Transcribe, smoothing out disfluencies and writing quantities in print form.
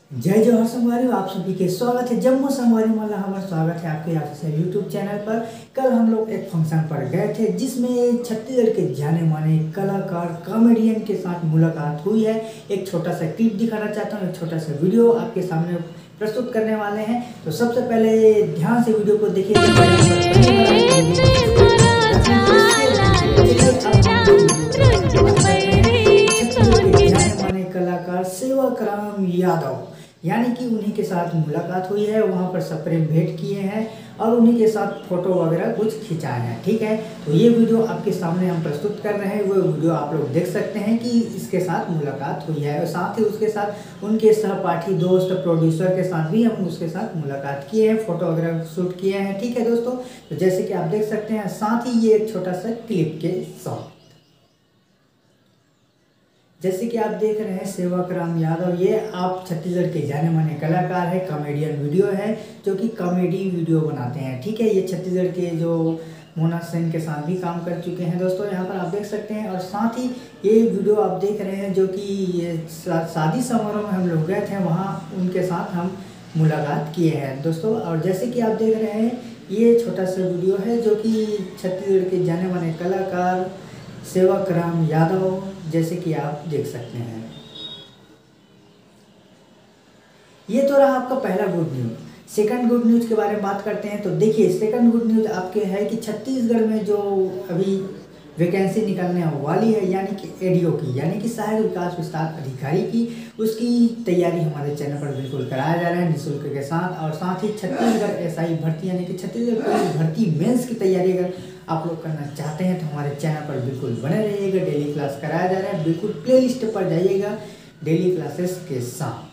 जय जवाहर संगवारी, आप सभी के स्वागत है जम्मू संगवारी मल्ला। हमारा स्वागत है आपके ऑफिशियल यूट्यूब चैनल पर। कल हम लोग एक फंक्शन पर गए थे जिसमें छत्तीसगढ़ के जाने माने कलाकार कॉमेडियन के साथ मुलाकात हुई है। एक छोटा सा क्लिप दिखाना चाहता हूँ, एक छोटा सा वीडियो आपके सामने प्रस्तुत करने वाले हैं। तो सबसे पहले ध्यान से वीडियो को देखिए। कलाकार सेवाकराम यादव यानी कि उन्हीं के साथ मुलाकात हुई है, वहां पर सप्रेम भेंट किए हैं और उन्हीं के साथ फोटो वगैरह कुछ खिंचाए हैं। ठीक है, तो ये वीडियो आपके सामने हम प्रस्तुत कर रहे हैं। वो वीडियो आप लोग देख सकते हैं कि इसके साथ मुलाकात हुई है और साथ ही उसके साथ उनके सहपाठी दोस्त प्रोड्यूसर के साथ भी हम उसके साथ मुलाकात किए हैं, फोटो वगैरह शूट किए हैं। ठीक है दोस्तों, तो जैसे कि आप देख सकते हैं, साथ ही ये एक छोटा सा क्लिप के साथ जैसे कि आप देख रहे हैं सेवाकराम यादव, ये आप छत्तीसगढ़ के जाने माने कलाकार है, कॉमेडियन वीडियो है जो कि कॉमेडी वीडियो बनाते हैं। ठीक है, ये छत्तीसगढ़ के जो मोना सेन के साथ भी काम कर चुके हैं दोस्तों, यहाँ पर आप देख सकते हैं। और साथ ही ये वीडियो आप देख रहे हैं जो कि ये शादी समारोह में हम लोग गए थे, वहाँ उनके साथ हम मुलाकात किए हैं दोस्तों। और जैसे कि आप देख रहे हैं, ये छोटा सा वीडियो है जो कि छत्तीसगढ़ के जाने माने कलाकार सेवाकराम यादव, जैसे कि आप देख सकते हैं। ये तो रहा आपका पहला good news. Second good news के बारे में बात करते हैं। तो देखिए, सेकंड गुड न्यूज आपके है कि छत्तीसगढ़ में जो अभी वैकेंसी निकलने वाली है, यानी कि एडीओ की, यानी कि सहायक विकास विस्तार अधिकारी की, उसकी तैयारी हमारे चैनल पर बिल्कुल कराया जा रहा है निःशुल्क के साथ। और साथ ही छत्तीसगढ़ एसआई भर्ती यानी कि छत्तीसगढ़ पुलिस भर्ती मेंस की तैयारी अगर आप लोग करना चाहते हैं तो हमारे चैनल पर बिल्कुल बने रहिएगा। डेली क्लास कराया जा रहा है, बिल्कुल प्लेलिस्ट पर जाइएगा डेली क्लासेस के साथ।